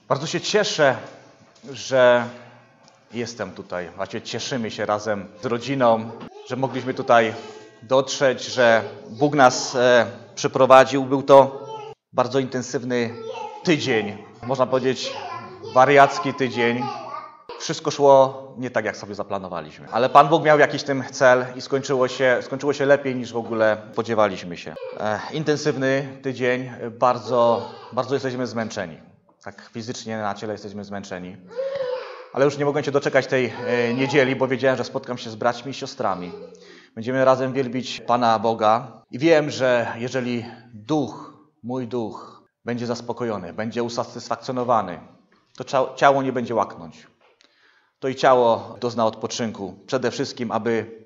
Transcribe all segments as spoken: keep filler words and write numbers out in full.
Bardzo się cieszę, że jestem tutaj. Właściwie cieszymy się razem z rodziną, że mogliśmy tutaj dotrzeć, że Bóg nas e, przyprowadził. Był to bardzo intensywny tydzień, można powiedzieć wariacki tydzień. Wszystko szło nie tak, jak sobie zaplanowaliśmy. Ale Pan Bóg miał jakiś tym cel i skończyło się, skończyło się lepiej, niż w ogóle spodziewaliśmy się. E, intensywny tydzień, bardzo, bardzo jesteśmy zmęczeni. Tak fizycznie na ciele jesteśmy zmęczeni. Ale już nie mogłem się doczekać tej e, niedzieli, bo wiedziałem, że spotkam się z braćmi i siostrami. Będziemy razem wielbić Pana Boga. I wiem, że jeżeli duch, mój duch, będzie zaspokojony, będzie usatysfakcjonowany, to ciało nie będzie łaknąć. To i ciało dozna odpoczynku. Przede wszystkim, aby,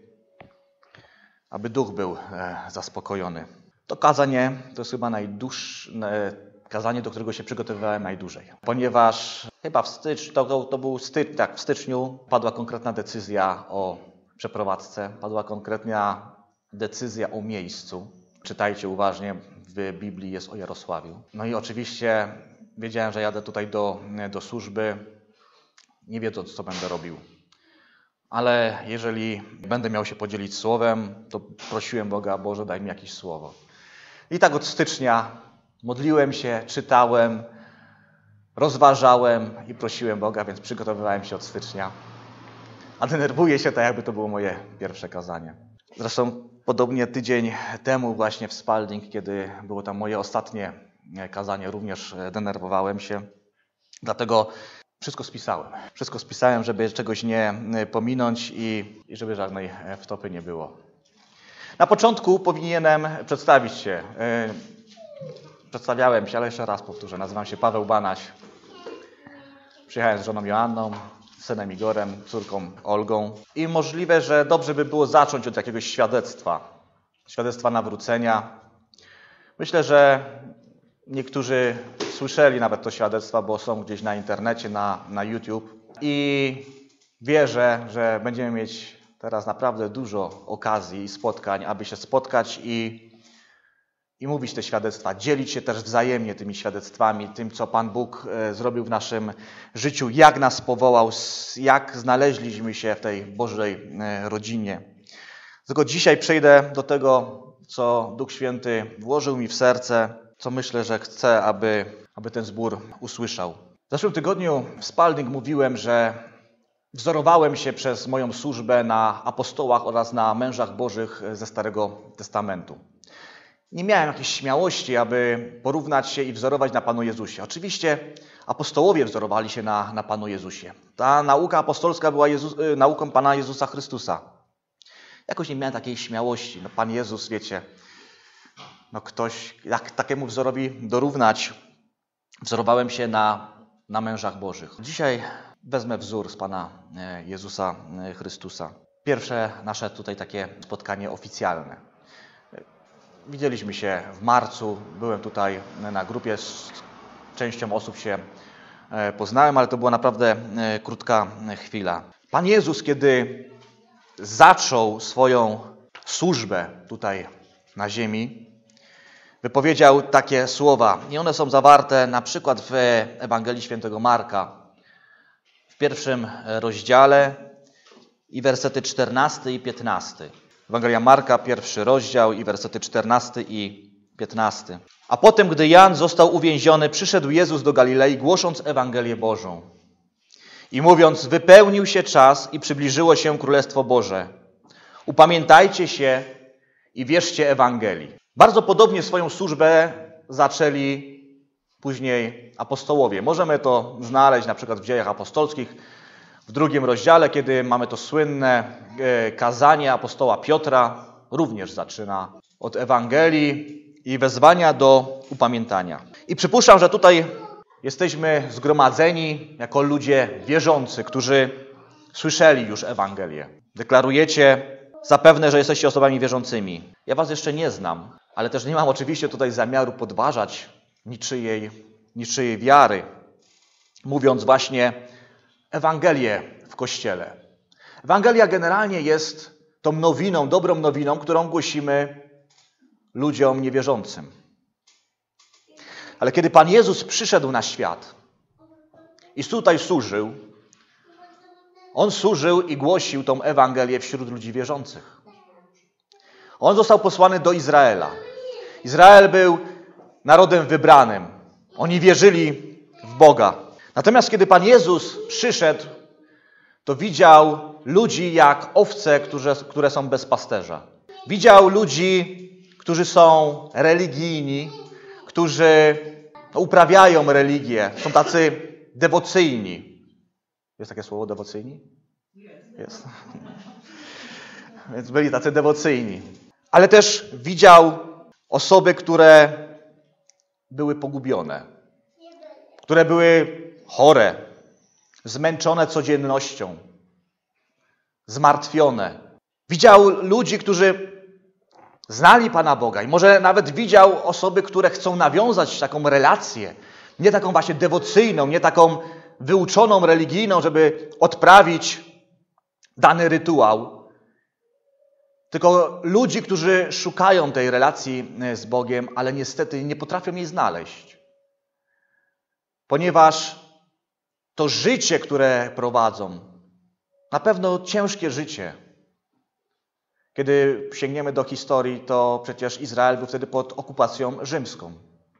aby duch był e, zaspokojony. To kazanie to jest chyba najdłuższe kazanie, do którego się przygotowywałem najdłużej. Ponieważ chyba w styczniu, to, to był stycz, tak, w styczniu padła konkretna decyzja o przeprowadzce, padła konkretna decyzja o miejscu. Czytajcie uważnie, w Biblii jest o Jarosławiu. No i oczywiście wiedziałem, że jadę tutaj do, do służby, nie wiedząc, co będę robił. Ale jeżeli będę miał się podzielić słowem, to prosiłem Boga, Boże, daj mi jakieś słowo. I tak od stycznia modliłem się, czytałem, rozważałem i prosiłem Boga, więc przygotowywałem się od stycznia. A denerwuję się tak, jakby to było moje pierwsze kazanie. Zresztą podobnie tydzień temu właśnie w Spalding, kiedy było tam moje ostatnie kazanie, również denerwowałem się. Dlatego wszystko spisałem. Wszystko spisałem, żeby czegoś nie pominąć i, i żeby żadnej wtopy nie było. Na początku powinienem przedstawić się. Przedstawiałem się, ale jeszcze raz powtórzę. Nazywam się Paweł Banaś. Przyjechałem z żoną Joanną, synem Igorem, córką Olgą. I możliwe, że dobrze by było zacząć od jakiegoś świadectwa. Świadectwa nawrócenia. Myślę, że niektórzy słyszeli nawet to świadectwa, bo są gdzieś na internecie, na, na YouTube. I wierzę, że będziemy mieć teraz naprawdę dużo okazji i spotkań, aby się spotkać i, i mówić te świadectwa. Dzielić się też wzajemnie tymi świadectwami, tym, co Pan Bóg zrobił w naszym życiu, jak nas powołał, jak znaleźliśmy się w tej Bożej rodzinie. Tylko dzisiaj przejdę do tego, co Duch Święty włożył mi w serce, co myślę, że chcę, aby, aby ten zbór usłyszał. W zeszłym tygodniu w Spalding mówiłem, że wzorowałem się przez moją służbę na apostołach oraz na mężach bożych ze Starego Testamentu. Nie miałem jakiejś śmiałości, aby porównać się i wzorować na Panu Jezusie. Oczywiście apostołowie wzorowali się na, na Panu Jezusie. Ta nauka apostolska była Jezus, nauką Pana Jezusa Chrystusa. Jakoś nie miałem takiej śmiałości. No, Pan Jezus, wiecie, no ktoś, jak takiemu wzorowi dorównać? Wzorowałem się na, na mężach bożych. Dzisiaj wezmę wzór z Pana Jezusa Chrystusa. Pierwsze nasze tutaj takie spotkanie oficjalne. Widzieliśmy się w marcu, byłem tutaj na grupie, z częścią osób się poznałem, ale to była naprawdę krótka chwila. Pan Jezus, kiedy zaczął swoją służbę tutaj na ziemi, wypowiedział takie słowa i one są zawarte na przykład w Ewangelii Świętego Marka, w pierwszym rozdziale i wersety czternasty i piętnasty. Ewangelia Marka, pierwszy rozdział i wersety czternasty i piętnasty. A potem, gdy Jan został uwięziony, przyszedł Jezus do Galilei, głosząc Ewangelię Bożą i mówiąc, wypełnił się czas i przybliżyło się Królestwo Boże. Upamiętajcie się i wierzcie Ewangelii. Bardzo podobnie swoją służbę zaczęli później apostołowie. Możemy to znaleźć na przykład w Dziejach Apostolskich, w drugim rozdziale, kiedy mamy to słynne kazanie apostoła Piotra, również zaczyna od Ewangelii i wezwania do upamiętania. I przypuszczam, że tutaj jesteśmy zgromadzeni jako ludzie wierzący, którzy słyszeli już Ewangelię. Deklarujecie zapewne, że jesteście osobami wierzącymi. Ja was jeszcze nie znam, ale też nie mam oczywiście tutaj zamiaru podważać niczyjej, niczyjej wiary, mówiąc właśnie Ewangelię w Kościele. Ewangelia generalnie jest tą nowiną, dobrą nowiną, którą głosimy ludziom niewierzącym. Ale kiedy Pan Jezus przyszedł na świat, I tutaj służył. On służył i głosił tą Ewangelię wśród ludzi wierzących. On został posłany do Izraela. Izrael był narodem wybranym. Oni wierzyli w Boga. Natomiast kiedy Pan Jezus przyszedł, to widział ludzi jak owce, które, które są bez pasterza. Widział ludzi, którzy są religijni, którzy uprawiają religię, są tacy dewocyjni. Jest takie słowo dewocyjni? Jest. Więc byli tacy dewocyjni. Ale też widział osoby, które były pogubione, które były chore, zmęczone codziennością, zmartwione. Widział ludzi, którzy znali Pana Boga i może nawet widział osoby, które chcą nawiązać taką relację, nie taką właśnie dewocyjną, nie taką wyuczoną religijną, żeby odprawić dany rytuał, tylko ludzi, którzy szukają tej relacji z Bogiem, ale niestety nie potrafią jej znaleźć. Ponieważ to życie, które prowadzą, na pewno ciężkie życie. Kiedy sięgniemy do historii, to przecież Izrael był wtedy pod okupacją rzymską.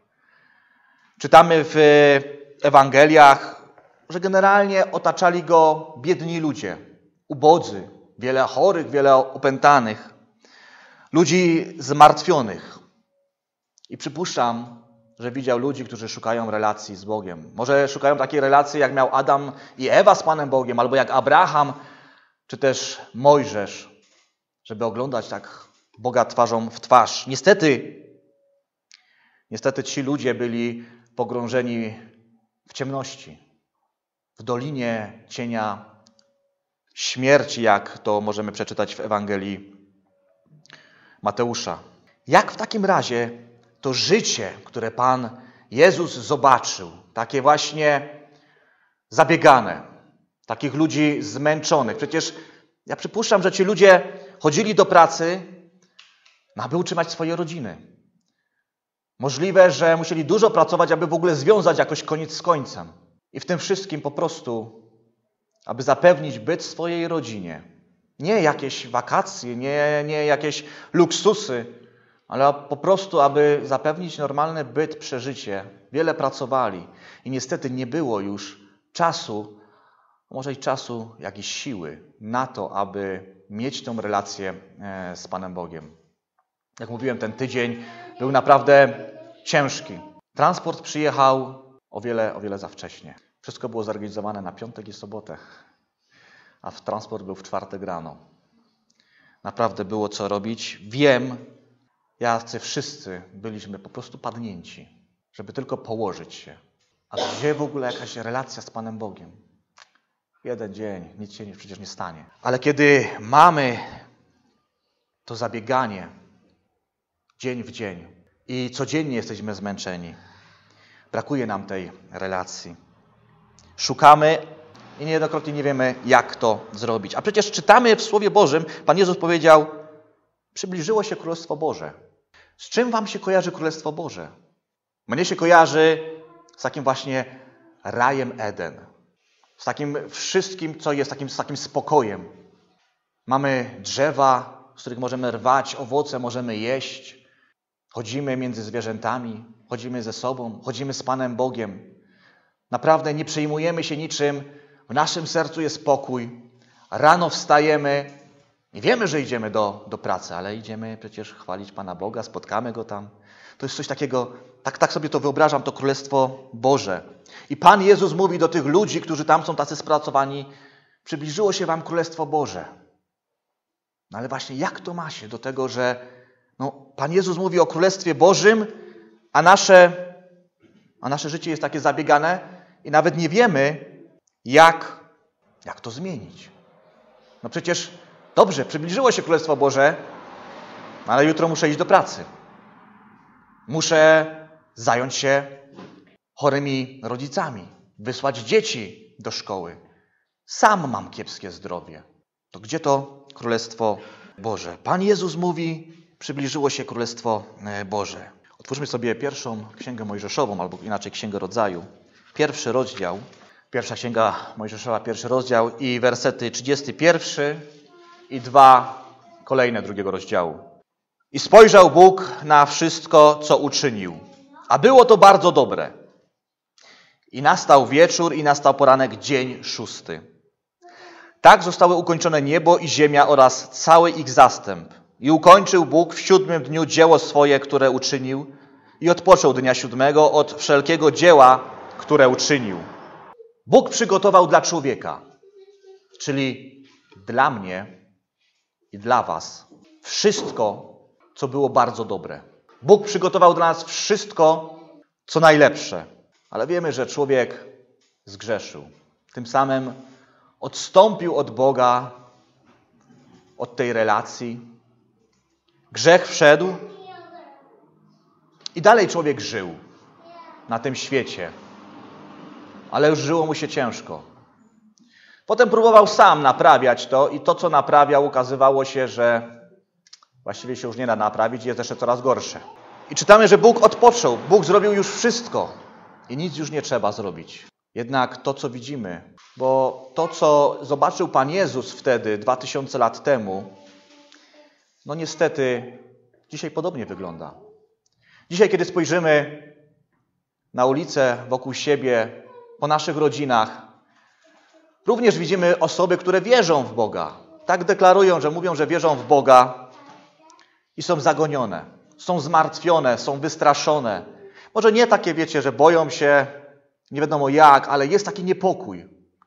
Czytamy w Ewangeliach, że generalnie otaczali go biedni ludzie, ubodzy, wiele chorych, wiele opętanych, ludzi zmartwionych. I przypuszczam, że widział ludzi, którzy szukają relacji z Bogiem. Może szukają takiej relacji, jak miał Adam i Ewa z Panem Bogiem, albo jak Abraham, czy też Mojżesz, żeby oglądać tak Boga twarzą w twarz. Niestety, niestety ci ludzie byli pogrążeni w ciemności, w dolinie cienia śmierci, jak to możemy przeczytać w Ewangelii Mateusza. Jak w takim razie to życie, które Pan Jezus zobaczył, takie właśnie zabiegane, takich ludzi zmęczonych. Przecież ja przypuszczam, że ci ludzie chodzili do pracy, aby utrzymać swoje rodziny. Możliwe, że musieli dużo pracować, aby w ogóle związać jakoś koniec z końcem. I w tym wszystkim po prostu, aby zapewnić byt swojej rodzinie. Nie jakieś wakacje, nie, nie jakieś luksusy, ale po prostu, aby zapewnić normalny byt, przeżycie. Wiele pracowali i niestety nie było już czasu, może i czasu, jak i siły na to, aby mieć tę relację z Panem Bogiem. Jak mówiłem, ten tydzień był naprawdę ciężki. Transport przyjechał o wiele, o wiele za wcześnie. Wszystko było zorganizowane na piątek i sobotę, a transport był w czwartek rano. Naprawdę było co robić. Wiem, jacy wszyscy byliśmy po prostu padnięci, żeby tylko położyć się. A gdzie w ogóle jakaś relacja z Panem Bogiem? Jeden dzień, nic się przecież nie stanie. Ale kiedy mamy to zabieganie dzień w dzień i codziennie jesteśmy zmęczeni, brakuje nam tej relacji. Szukamy i niejednokrotnie nie wiemy, jak to zrobić. A przecież czytamy w Słowie Bożym, Pan Jezus powiedział, przybliżyło się Królestwo Boże. Z czym wam się kojarzy Królestwo Boże? Mnie się kojarzy z takim właśnie rajem Eden. Z takim wszystkim, co jest, takim, z takim spokojem. Mamy drzewa, z których możemy rwać owoce, możemy jeść. Chodzimy między zwierzętami, chodzimy ze sobą, chodzimy z Panem Bogiem. Naprawdę nie przejmujemy się niczym. W naszym sercu jest spokój. Rano wstajemy i wiemy, że idziemy do, do pracy, ale idziemy przecież chwalić Pana Boga, spotkamy Go tam. To jest coś takiego, tak, tak sobie to wyobrażam, to Królestwo Boże. I Pan Jezus mówi do tych ludzi, którzy tam są tacy spracowani, przybliżyło się wam Królestwo Boże. No ale właśnie jak to ma się do tego, że no, Pan Jezus mówi o Królestwie Bożym, a nasze, a nasze życie jest takie zabiegane i nawet nie wiemy, jak, jak to zmienić. No przecież dobrze, przybliżyło się Królestwo Boże, ale jutro muszę iść do pracy. Muszę zająć się chorymi rodzicami, wysłać dzieci do szkoły. Sam mam kiepskie zdrowie. To gdzie to Królestwo Boże? Pan Jezus mówi, przybliżyło się Królestwo Boże. Otwórzmy sobie pierwszą Księgę Mojżeszową, albo inaczej Księgę Rodzaju. Pierwszy rozdział. Pierwsza Księga Mojżeszowa, pierwszy rozdział i wersety trzydziesty pierwszy i dwa kolejne drugiego rozdziału. I spojrzał Bóg na wszystko, co uczynił, a było to bardzo dobre. I nastał wieczór i nastał poranek, dzień szósty. Tak zostały ukończone niebo i ziemia oraz cały ich zastęp. I ukończył Bóg w siódmym dniu dzieło swoje, które uczynił i odpoczął dnia siódmego od wszelkiego dzieła, które uczynił. Bóg przygotował dla człowieka, czyli dla mnie i dla was, wszystko, co było bardzo dobre. Bóg przygotował dla nas wszystko, co najlepsze. Ale wiemy, że człowiek zgrzeszył. Tym samym odstąpił od Boga, od tej relacji. Grzech wszedł i dalej człowiek żył na tym świecie. Ale już żyło mu się ciężko. Potem próbował sam naprawiać to i to, co naprawiał, okazywało się, że właściwie się już nie da naprawić i jest jeszcze coraz gorsze. I czytamy, że Bóg odpoczął. Bóg zrobił już wszystko i nic już nie trzeba zrobić. Jednak to, co widzimy, bo to, co zobaczył Pan Jezus wtedy, dwa tysiące lat temu, no niestety dzisiaj podobnie wygląda. Dzisiaj, kiedy spojrzymy na ulicę wokół siebie, po naszych rodzinach, również widzimy osoby, które wierzą w Boga. Tak deklarują, że mówią, że wierzą w Boga i są zagonione, są zmartwione, są wystraszone. Może nie takie, wiecie, że boją się, nie wiadomo jak, ale jest taki niepokój.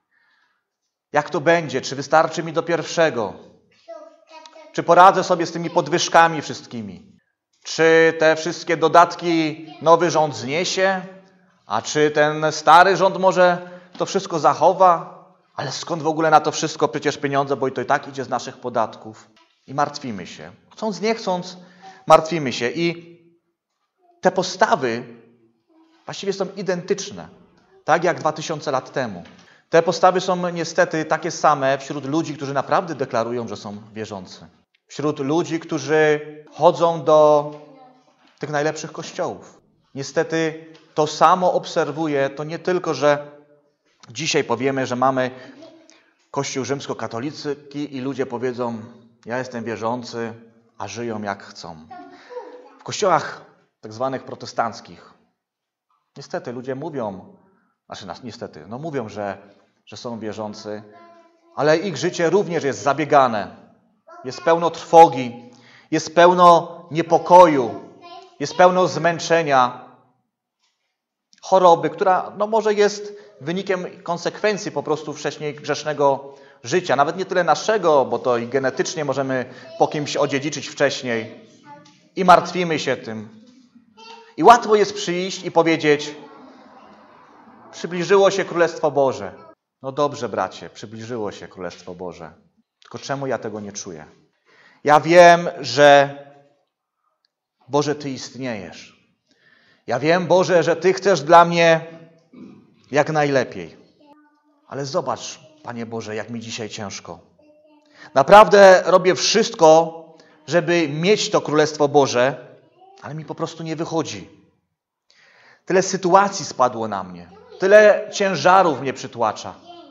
Jak to będzie? Czy wystarczy mi do pierwszego? Czy poradzę sobie z tymi podwyżkami wszystkimi? Czy te wszystkie dodatki nowy rząd zniesie? A czy ten stary rząd może to wszystko zachowa? Ale skąd w ogóle na to wszystko przecież pieniądze, bo to i tak idzie z naszych podatków. I martwimy się. Chcąc, nie chcąc, martwimy się. I te postawy właściwie są identyczne. Tak jak dwa tysiące lat temu. Te postawy są niestety takie same wśród ludzi, którzy naprawdę deklarują, że są wierzący. Wśród ludzi, którzy chodzą do tych najlepszych kościołów. Niestety to samo obserwuję, to nie tylko, że dzisiaj powiemy, że mamy Kościół rzymskokatolicki i ludzie powiedzą, ja jestem wierzący, a żyją jak chcą. W kościołach tak zwanych protestanckich niestety ludzie mówią, znaczy niestety, no mówią, że, że są wierzący, ale ich życie również jest zabiegane. Jest pełno trwogi, jest pełno niepokoju, jest pełno zmęczenia, choroby, która no może jest wynikiem konsekwencji po prostu wcześniej grzesznego życia. Nawet nie tyle naszego, bo to i genetycznie możemy po kimś odziedziczyć wcześniej. I martwimy się tym. I łatwo jest przyjść i powiedzieć, przybliżyło się Królestwo Boże. No dobrze, bracie, przybliżyło się Królestwo Boże. Tylko czemu ja tego nie czuję? Ja wiem, że Boże, Ty istniejesz. Ja wiem, Boże, że Ty chcesz dla mnie jak najlepiej. Ale zobacz, Panie Boże, jak mi dzisiaj ciężko. Naprawdę robię wszystko, żeby mieć to Królestwo Boże, ale mi po prostu nie wychodzi. Tyle sytuacji spadło na mnie. Tyle ciężarów mnie przytłacza.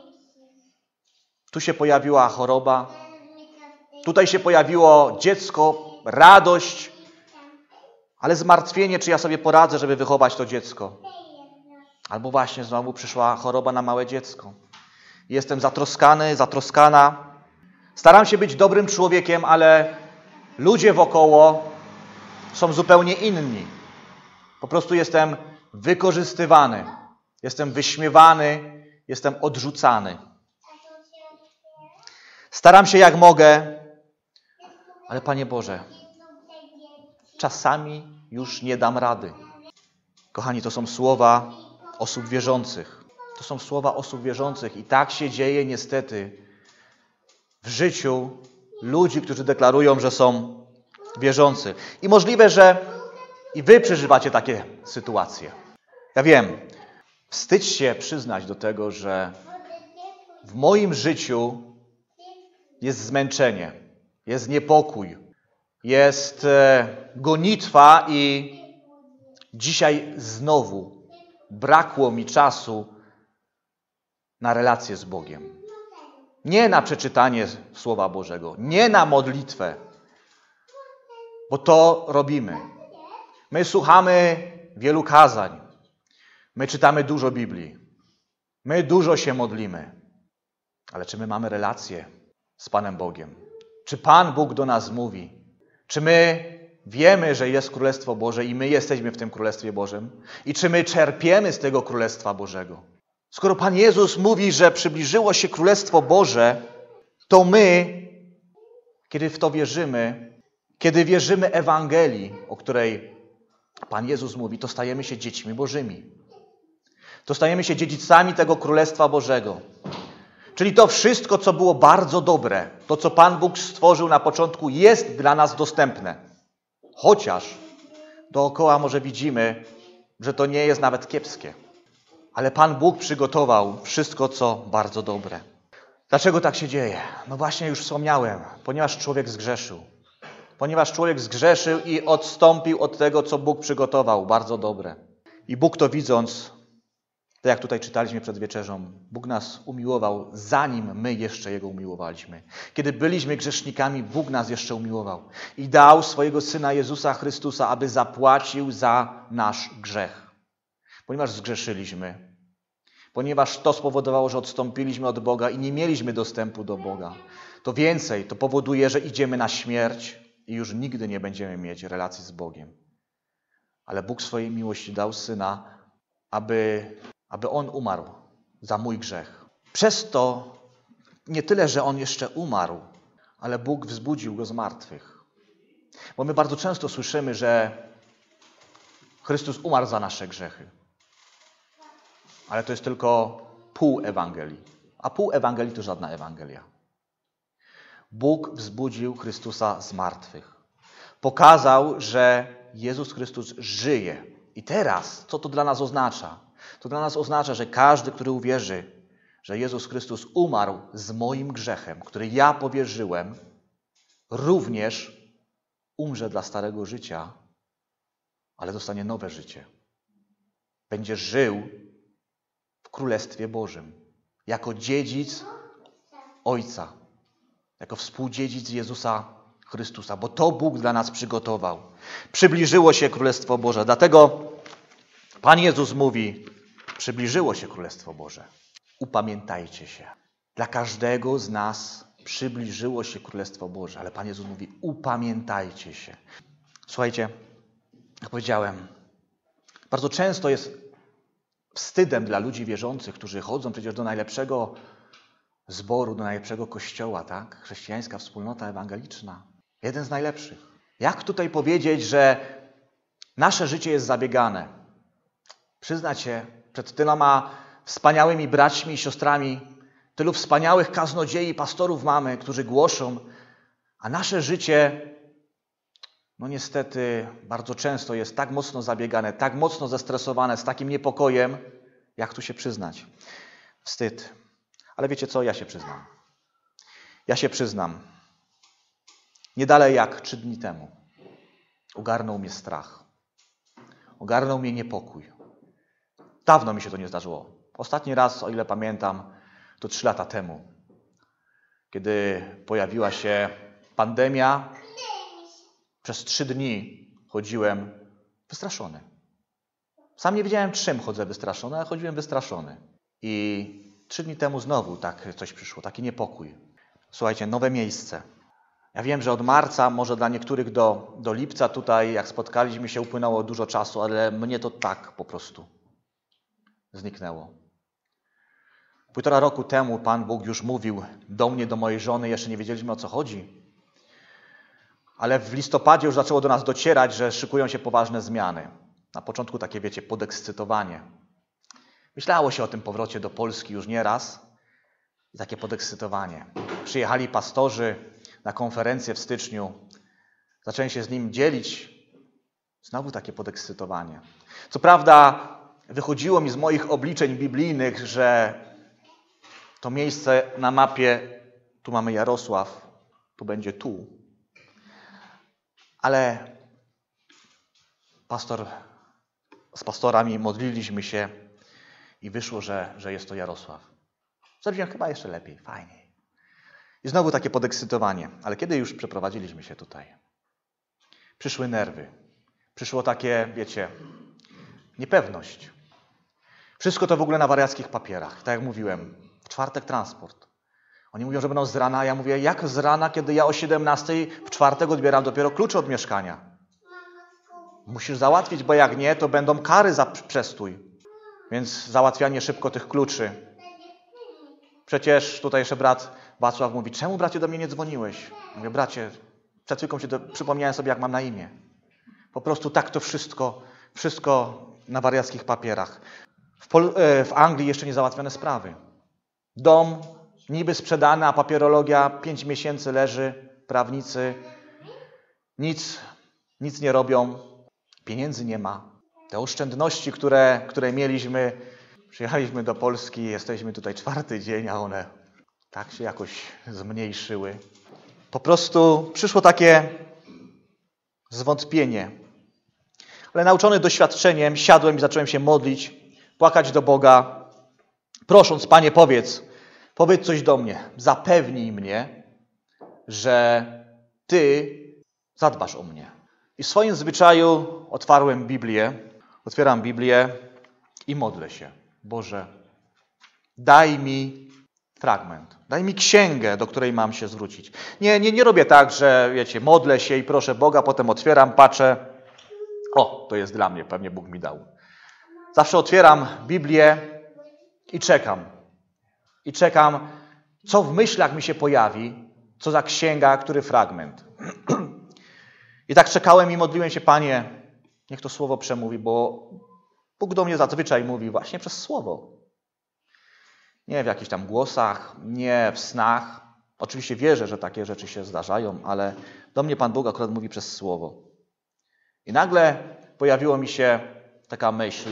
Tu się pojawiła choroba. Tutaj się pojawiło dziecko, radość, ale zmartwienie, czy ja sobie poradzę, żeby wychować to dziecko. Albo właśnie znowu przyszła choroba na małe dziecko. Jestem zatroskany, zatroskana. Staram się być dobrym człowiekiem, ale ludzie wokoło są zupełnie inni. Po prostu jestem wykorzystywany. Jestem wyśmiewany, jestem odrzucany. Staram się jak mogę, ale Panie Boże, czasami już nie dam rady. Kochani, to są słowa osób wierzących. To są słowa osób wierzących i tak się dzieje niestety w życiu ludzi, którzy deklarują, że są wierzący. I możliwe, że i wy przeżywacie takie sytuacje. Ja wiem, wstydź się przyznać do tego, że w moim życiu jest zmęczenie, jest niepokój, jest gonitwa i dzisiaj znowu brakło mi czasu, na relację z Bogiem. Nie na przeczytanie Słowa Bożego, nie na modlitwę, bo to robimy. My słuchamy wielu kazań, my czytamy dużo Biblii, my dużo się modlimy, ale czy my mamy relację z Panem Bogiem? Czy Pan Bóg do nas mówi? Czy my wiemy, że jest Królestwo Boże i my jesteśmy w tym Królestwie Bożym? I czy my czerpiemy z tego Królestwa Bożego? Skoro Pan Jezus mówi, że przybliżyło się Królestwo Boże, to my, kiedy w to wierzymy, kiedy wierzymy Ewangelii, o której Pan Jezus mówi, to stajemy się dziećmi Bożymi. To stajemy się dziedzicami tego Królestwa Bożego. Czyli to wszystko, co było bardzo dobre, to, co Pan Bóg stworzył na początku, jest dla nas dostępne. Chociaż dookoła może widzimy, że to nie jest nawet kiepskie. Ale Pan Bóg przygotował wszystko, co bardzo dobre. Dlaczego tak się dzieje? No właśnie już wspomniałem, ponieważ człowiek zgrzeszył. Ponieważ człowiek zgrzeszył i odstąpił od tego, co Bóg przygotował, bardzo dobre. I Bóg to widząc, tak jak tutaj czytaliśmy przed wieczerzą, Bóg nas umiłował, zanim my jeszcze Jego umiłowaliśmy. Kiedy byliśmy grzesznikami, Bóg nas jeszcze umiłował i dał swojego Syna Jezusa Chrystusa, aby zapłacił za nasz grzech. Ponieważ zgrzeszyliśmy, ponieważ to spowodowało, że odstąpiliśmy od Boga i nie mieliśmy dostępu do Boga, to więcej, to powoduje, że idziemy na śmierć i już nigdy nie będziemy mieć relacji z Bogiem. Ale Bóg swojej miłości dał Syna, aby, aby On umarł za mój grzech. Przez to nie tyle, że On jeszcze umarł, ale Bóg wzbudził Go z martwych. Bo my bardzo często słyszymy, że Chrystus umarł za nasze grzechy. Ale to jest tylko pół Ewangelii. A pół Ewangelii to żadna Ewangelia. Bóg wzbudził Chrystusa z martwych. Pokazał, że Jezus Chrystus żyje. I teraz, co to dla nas oznacza? To dla nas oznacza, że każdy, który uwierzy, że Jezus Chrystus umarł z moim grzechem, który ja powierzyłem, również umrze dla starego życia, ale dostanie nowe życie. Będzie żył w Królestwie Bożym, jako dziedzic Ojca, jako współdziedzic Jezusa Chrystusa, bo to Bóg dla nas przygotował. Przybliżyło się Królestwo Boże, dlatego Pan Jezus mówi, przybliżyło się Królestwo Boże. Upamiętajcie się. Dla każdego z nas przybliżyło się Królestwo Boże, ale Pan Jezus mówi, upamiętajcie się. Słuchajcie, jak powiedziałem, bardzo często jest wstydem dla ludzi wierzących, którzy chodzą przecież do najlepszego zboru, do najlepszego kościoła, tak? Chrześcijańska wspólnota ewangeliczna. Jeden z najlepszych. Jak tutaj powiedzieć, że nasze życie jest zabiegane? Przyznać się przed tyloma wspaniałymi braćmi i siostrami, tylu wspaniałych kaznodziei i pastorów mamy, którzy głoszą, a nasze życie, no niestety, bardzo często jest tak mocno zabiegane, tak mocno zestresowane, z takim niepokojem, jak tu się przyznać. Wstyd. Ale wiecie co? Ja się przyznam. Ja się przyznam. Nie dalej jak trzy dni temu ogarnął mnie strach. Ogarnął mnie niepokój. Dawno mi się to nie zdarzyło. Ostatni raz, o ile pamiętam, to trzy lata temu, kiedy pojawiła się pandemia. Przez trzy dni chodziłem wystraszony. Sam nie wiedziałem, czym chodzę wystraszony, ale chodziłem wystraszony. I trzy dni temu znowu tak coś przyszło, taki niepokój. Słuchajcie, nowe miejsce. Ja wiem, że od marca, może dla niektórych do, do lipca tutaj, jak spotkaliśmy się, upłynęło dużo czasu, ale mnie to tak po prostu zniknęło. Półtora roku temu Pan Bóg już mówił do mnie, do mojej żony, jeszcze nie wiedzieliśmy, o co chodzi. Ale w listopadzie już zaczęło do nas docierać, że szykują się poważne zmiany. Na początku takie, wiecie, podekscytowanie. Myślało się o tym powrocie do Polski już nieraz. I takie podekscytowanie. Przyjechali pastorzy na konferencję w styczniu. Zacząłem się z nim dzielić. Znowu takie podekscytowanie. Co prawda wychodziło mi z moich obliczeń biblijnych, że to miejsce na mapie, tu mamy Jarosław, tu będzie tu. Ale pastor, z pastorami modliliśmy się i wyszło, że, że jest to Jarosław. Zrobiłem chyba jeszcze lepiej, fajniej. I znowu takie podekscytowanie. Ale kiedy już przeprowadziliśmy się tutaj, przyszły nerwy. Przyszło takie, wiecie, niepewność. Wszystko to w ogóle na wariackich papierach. Tak jak mówiłem, w czwartek transport. Oni mówią, że będą z rana, a ja mówię, jak z rana, kiedy ja o siedemnastej w czwartek odbieram dopiero klucze od mieszkania. Musisz załatwić, bo jak nie, to będą kary za przestój. Więc załatwianie szybko tych kluczy. Przecież tutaj jeszcze brat Wacław mówi, czemu bracie do mnie nie dzwoniłeś? Mówię, bracie, przed chwilką się do... przypomniałem sobie, jak mam na imię. Po prostu tak to wszystko, wszystko na wariackich papierach. W, Pol... w Anglii jeszcze nie załatwione sprawy. Dom niby sprzedany, a papierologia pięć miesięcy leży, prawnicy nic, nic nie robią, pieniędzy nie ma. Te oszczędności, które, które mieliśmy, przyjechaliśmy do Polski, jesteśmy tutaj czwarty dzień, a one tak się jakoś zmniejszyły. Po prostu przyszło takie zwątpienie. Ale nauczony doświadczeniem, siadłem i zacząłem się modlić, płakać do Boga, prosząc, Panie, powiedz, powiedz coś do mnie, zapewnij mnie, że Ty zadbasz o mnie. I w swoim zwyczaju otwarłem Biblię, otwieram Biblię i modlę się. Boże, daj mi fragment, daj mi księgę, do której mam się zwrócić. Nie, nie, nie robię tak, że wiecie, modlę się i proszę Boga, potem otwieram, patrzę, o, to jest dla mnie, pewnie Bóg mi dał. Zawsze otwieram Biblię i czekam. I czekam, co w myślach mi się pojawi, co za księga, który fragment. I tak czekałem i modliłem się, Panie, niech to słowo przemówi, bo Bóg do mnie zazwyczaj mówi właśnie przez słowo. Nie w jakichś tam głosach, nie w snach. Oczywiście wierzę, że takie rzeczy się zdarzają, ale do mnie Pan Bóg akurat mówi przez słowo. I nagle pojawiła mi się taka myśl,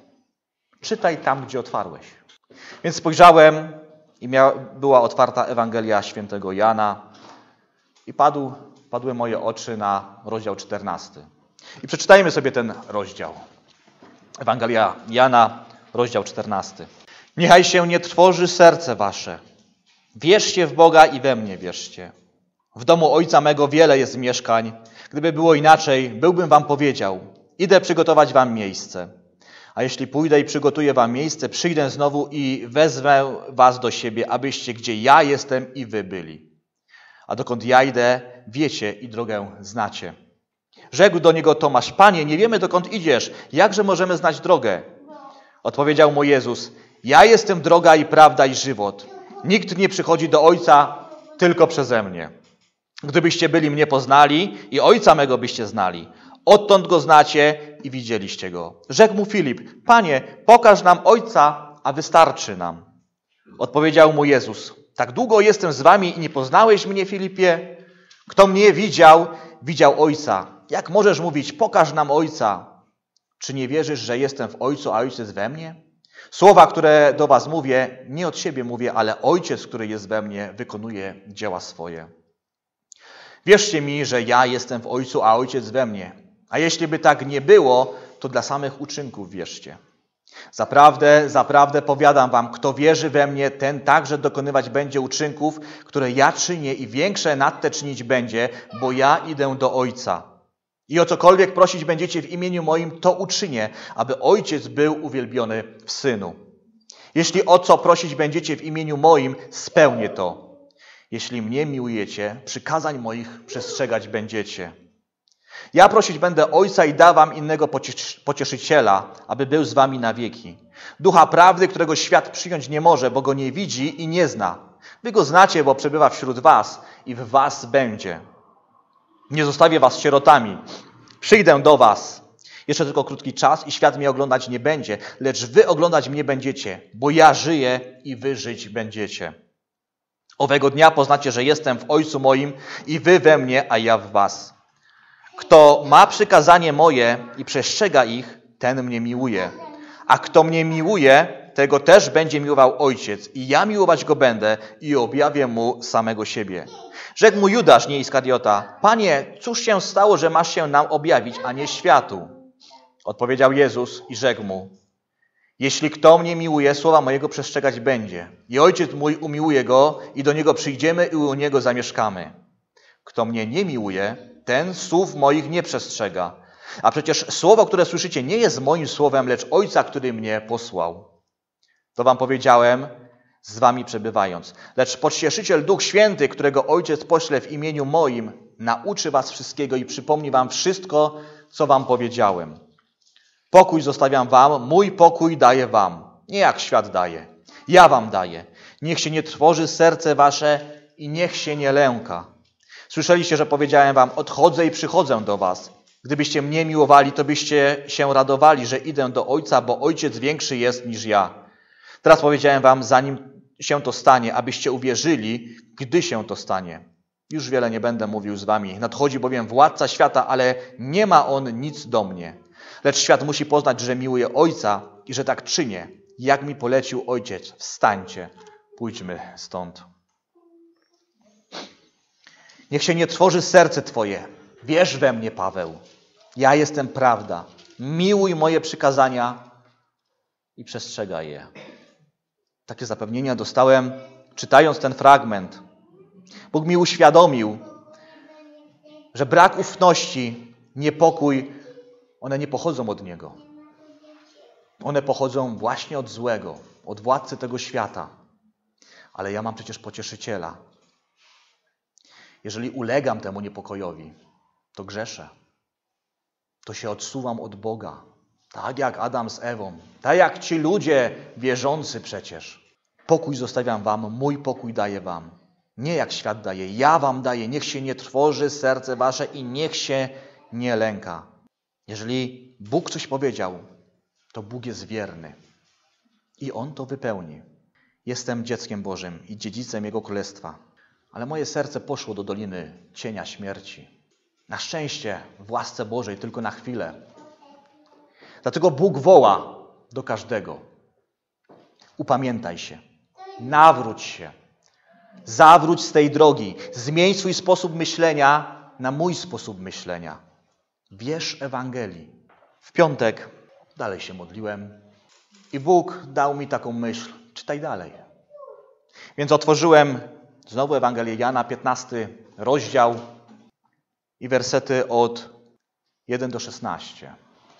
czytaj tam, gdzie otwarłeś. Więc spojrzałem i mia, była otwarta Ewangelia Świętego Jana i padł, padły moje oczy na rozdział czternasty. I przeczytajmy sobie ten rozdział. Ewangelia Jana, rozdział czternasty. Niechaj się nie trwoży serce wasze. Wierzcie w Boga i we mnie wierzcie. W domu Ojca mego wiele jest mieszkań. Gdyby było inaczej, byłbym wam powiedział. Idę przygotować wam miejsce. A jeśli pójdę i przygotuję wam miejsce, przyjdę znowu i wezmę was do siebie, abyście gdzie ja jestem i wy byli. A dokąd ja idę, wiecie i drogę znacie. Rzekł do niego Tomasz, Panie, nie wiemy dokąd idziesz, jakże możemy znać drogę? Odpowiedział mu Jezus, ja jestem droga i prawda i żywot. Nikt nie przychodzi do Ojca tylko przeze mnie. Gdybyście byli mnie poznali i Ojca mego byście znali. Odtąd go znacie i widzieliście go. Rzekł mu Filip, Panie, pokaż nam Ojca, a wystarczy nam. Odpowiedział mu Jezus, tak długo jestem z wami i nie poznałeś mnie, Filipie? Kto mnie widział, widział Ojca. Jak możesz mówić, pokaż nam Ojca? Czy nie wierzysz, że jestem w Ojcu, a Ojciec we mnie? Słowa, które do was mówię, nie od siebie mówię, ale Ojciec, który jest we mnie, wykonuje dzieła swoje. Wierzcie mi, że ja jestem w Ojcu, a Ojciec we mnie. A jeśli by tak nie było, to dla samych uczynków wierzcie. Zaprawdę, zaprawdę powiadam wam, kto wierzy we mnie, ten także dokonywać będzie uczynków, które ja czynię i większe nad te czynić będzie, bo ja idę do Ojca. I o cokolwiek prosić będziecie w imieniu moim, to uczynię, aby Ojciec był uwielbiony w Synu. Jeśli o co prosić będziecie w imieniu moim, spełnię to. Jeśli mnie miłujecie, przykazań moich przestrzegać będziecie. Ja prosić będę Ojca i da wam innego pocieszyciela, aby był z wami na wieki. Ducha prawdy, którego świat przyjąć nie może, bo go nie widzi i nie zna. Wy go znacie, bo przebywa wśród was i w was będzie. Nie zostawię was sierotami. Przyjdę do was. Jeszcze tylko krótki czas i świat mnie oglądać nie będzie, lecz wy oglądać mnie będziecie, bo ja żyję i wy żyć będziecie. Owego dnia poznacie, że jestem w Ojcu moim i wy we mnie, a ja w was. Kto ma przykazanie moje i przestrzega ich, ten mnie miłuje. A kto mnie miłuje, tego też będzie miłował Ojciec. I ja miłować go będę i objawię mu samego siebie. Rzekł mu Judasz, nie Iskariota, Panie, cóż się stało, że masz się nam objawić, a nie światu? Odpowiedział Jezus i rzekł mu, Jeśli kto mnie miłuje, słowa mojego przestrzegać będzie. I Ojciec mój umiłuje go i do niego przyjdziemy i u niego zamieszkamy. Kto mnie nie miłuje, ten słów moich nie przestrzega. A przecież słowo, które słyszycie, nie jest moim słowem, lecz Ojca, który mnie posłał. To wam powiedziałem, z wami przebywając. Lecz Pocieszyciel, Duch Święty, którego Ojciec pośle w imieniu moim, nauczy was wszystkiego i przypomni wam wszystko, co wam powiedziałem. Pokój zostawiam wam, mój pokój daję wam. Nie jak świat daje. Ja wam daję. Niech się nie trwoży serce wasze i niech się nie lęka. Słyszeliście, że powiedziałem wam, odchodzę i przychodzę do was. Gdybyście mnie miłowali, to byście się radowali, że idę do Ojca, bo Ojciec większy jest niż ja. Teraz powiedziałem wam, zanim się to stanie, abyście uwierzyli, gdy się to stanie. Już wiele nie będę mówił z wami. Nadchodzi bowiem władca świata, ale nie ma on nic do mnie. Lecz świat musi poznać, że miłuję Ojca i że tak czynię, jak mi polecił Ojciec. Wstańcie, pójdźmy stąd. Niech się nie trwoży serce twoje. Wierz we mnie, Paweł. Ja jestem prawda. Miłuj moje przykazania i przestrzegaj je. Takie zapewnienia dostałem, czytając ten fragment. Bóg mi uświadomił, że brak ufności, niepokój, one nie pochodzą od Niego. One pochodzą właśnie od złego, od władcy tego świata. Ale ja mam przecież Pocieszyciela. Jeżeli ulegam temu niepokojowi, to grzeszę. To się odsuwam od Boga. Tak jak Adam z Ewą. Tak jak ci ludzie wierzący przecież. Pokój zostawiam wam, mój pokój daję wam. Nie jak świat daje, ja wam daję. Niech się nie trwoży serce wasze i niech się nie lęka. Jeżeli Bóg coś powiedział, to Bóg jest wierny. I On to wypełni. Jestem dzieckiem Bożym i dziedzicem Jego Królestwa. Ale moje serce poszło do doliny cienia śmierci. Na szczęście w łasce Bożej tylko na chwilę. Dlatego Bóg woła do każdego. Upamiętaj się. Nawróć się. Zawróć z tej drogi. Zmień swój sposób myślenia na mój sposób myślenia. Wierz Ewangelii. W piątek dalej się modliłem i Bóg dał mi taką myśl. Czytaj dalej. Więc otworzyłem znowu Ewangelię Jana, piętnasty rozdział i wersety od jeden do szesnastu.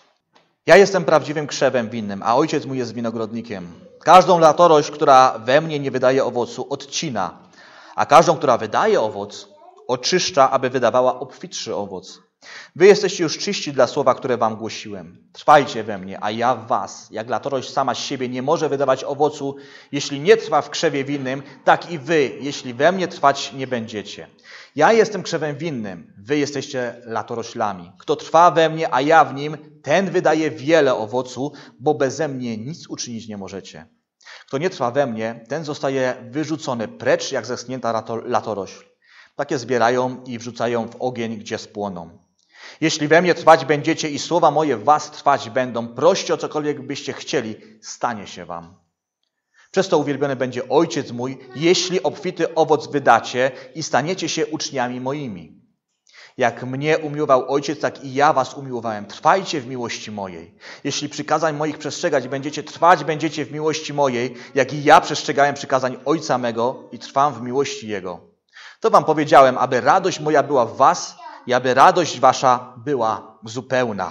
Ja jestem prawdziwym krzewem winnym, a Ojciec mój jest winogrodnikiem. Każdą latorość, która we mnie nie wydaje owocu, odcina, a każdą, która wydaje owoc, oczyszcza, aby wydawała obfitszy owoc. Wy jesteście już czyści dla słowa, które wam głosiłem. Trwajcie we mnie, a ja w was. Jak latorość sama z siebie nie może wydawać owocu, jeśli nie trwa w krzewie winnym, tak i wy, jeśli we mnie trwać nie będziecie. Ja jestem krzewem winnym, wy jesteście latoroślami. Kto trwa we mnie, a ja w nim, ten wydaje wiele owocu, bo beze mnie nic uczynić nie możecie. Kto nie trwa we mnie, ten zostaje wyrzucony precz, jak zeschnięta latorośl. Takie zbierają i wrzucają w ogień, gdzie spłoną. Jeśli we mnie trwać będziecie i słowa moje w was trwać będą, proście o cokolwiek byście chcieli, stanie się wam. Przez to uwielbiony będzie Ojciec mój, jeśli obfity owoc wydacie i staniecie się uczniami moimi. Jak mnie umiłował Ojciec, tak i ja was umiłowałem. Trwajcie w miłości mojej. Jeśli przykazań moich przestrzegać będziecie, trwać będziecie w miłości mojej, jak i ja przestrzegałem przykazań Ojca mego i trwam w miłości Jego. To wam powiedziałem, aby radość moja była w was i aby radość wasza była zupełna.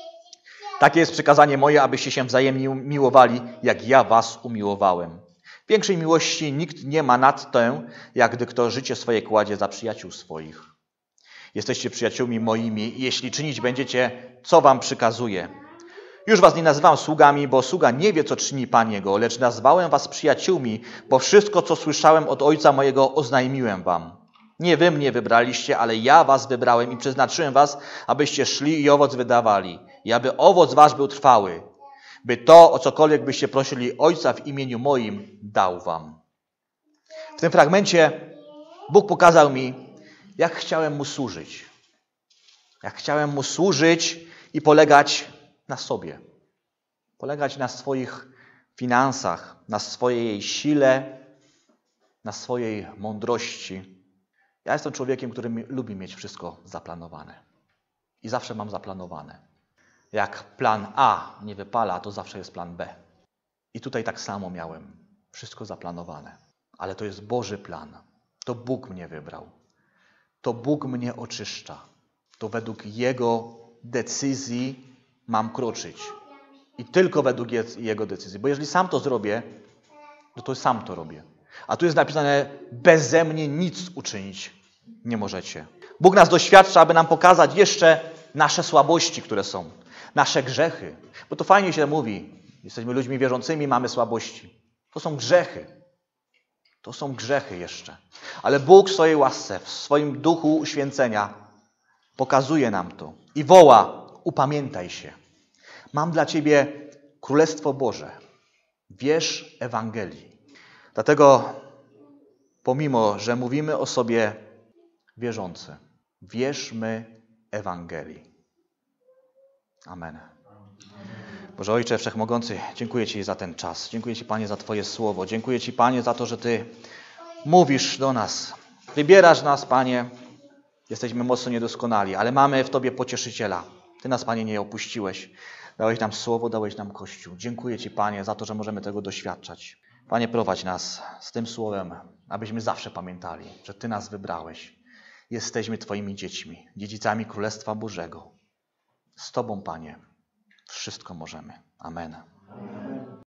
Takie jest przykazanie moje, abyście się wzajemnie miłowali, jak ja was umiłowałem. Większej miłości nikt nie ma nad tę, jak gdy kto życie swoje kładzie za przyjaciół swoich. Jesteście przyjaciółmi moimi, jeśli czynić będziecie, co wam przykazuję. Już was nie nazywam sługami, bo sługa nie wie, co czyni Pan jego, lecz nazwałem was przyjaciółmi, bo wszystko, co słyszałem od Ojca mojego, oznajmiłem wam. Nie wy mnie wybraliście, ale ja was wybrałem i przeznaczyłem was, abyście szli i owoc wydawali, i aby owoc wasz był trwały, by to, o cokolwiek byście prosili Ojca w imieniu moim, dał wam. W tym fragmencie Bóg pokazał mi, jak chciałem Mu służyć. Jak chciałem Mu służyć i polegać na sobie. Polegać na swoich finansach, na swojej sile, na swojej mądrości. Ja jestem człowiekiem, który lubi mieć wszystko zaplanowane. I zawsze mam zaplanowane. Jak plan A nie wypala, to zawsze jest plan B. I tutaj tak samo miałem. Wszystko zaplanowane. Ale to jest Boży plan. To Bóg mnie wybrał. To Bóg mnie oczyszcza. To według Jego decyzji mam kroczyć. I tylko według Jego decyzji. Bo jeżeli sam to zrobię, no to sam to robię. A tu jest napisane, beze mnie nic uczynić nie możecie. Bóg nas doświadcza, aby nam pokazać jeszcze nasze słabości, które są. Nasze grzechy. Bo to fajnie się mówi. Jesteśmy ludźmi wierzącymi, mamy słabości. To są grzechy. To są grzechy jeszcze. Ale Bóg w swojej łasce, w swoim duchu uświęcenia pokazuje nam to. I woła, upamiętaj się. Mam dla Ciebie Królestwo Boże. Wierz Ewangelii. Dlatego pomimo, że mówimy o sobie wierzący, wierzmy Ewangelii. Amen. Boże Ojcze Wszechmogący, dziękuję Ci za ten czas. Dziękuję Ci, Panie, za Twoje słowo. Dziękuję Ci, Panie, za to, że Ty mówisz do nas. Wybierasz nas, Panie. Jesteśmy mocno niedoskonali, ale mamy w Tobie Pocieszyciela. Ty nas, Panie, nie opuściłeś. Dałeś nam słowo, dałeś nam Kościół. Dziękuję Ci, Panie, za to, że możemy tego doświadczać. Panie, prowadź nas z tym słowem, abyśmy zawsze pamiętali, że Ty nas wybrałeś. Jesteśmy Twoimi dziećmi, dziedzicami Królestwa Bożego. Z Tobą, Panie, wszystko możemy. Amen.